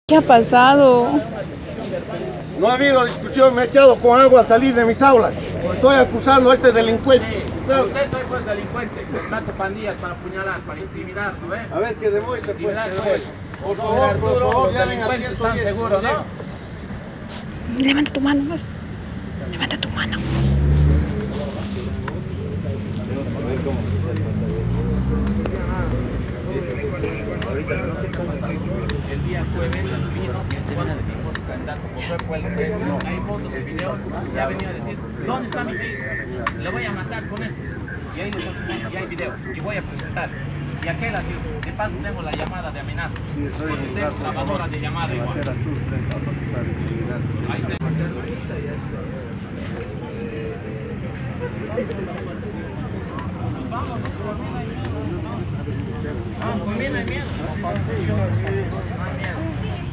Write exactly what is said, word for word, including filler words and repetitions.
¿Qué ha pasado? No ha habido discusión, me he echado con agua al salir de mis aulas. Estoy acusando a este delincuente. Usted soy pues delincuente, contrato pandillas para apuñalar, para intimidar, ¿no ve? A ver, que demuestre pues. Intimidar, que ¿no demuestre. ve? Por No, favor, por Arturo, favor, los llamen al delincuentes ciento diez. están seguros, ¿no? Levanta tu mano más. Levanta tu mano. El día jueves vino, cuando dijimos su candidato, José fue el presidente, hay fotos y videos, y ha venido a decir, ¿dónde está mi hijo? Le voy a matar con esto. Y ahí lo está subiendo, y hay videos, y voy a presentar. Y aquel así, de paso tengo la llamada de amenaza, porque tengo grabadora de llamada igual. Ahí tengo. Vamos, por mí no hay miedo. Vamos, por mí no hay miedo. No hay miedo.